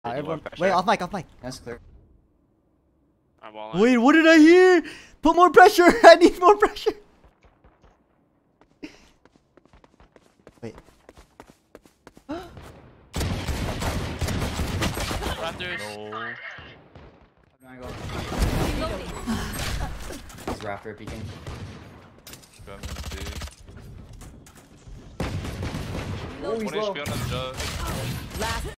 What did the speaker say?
Everyone, wait, off mic, off mic. That's clear. Wait, what did I hear? Put more pressure. I need more pressure. Wait. Raptors. No. It's Raptor peeking. Oh, he's low.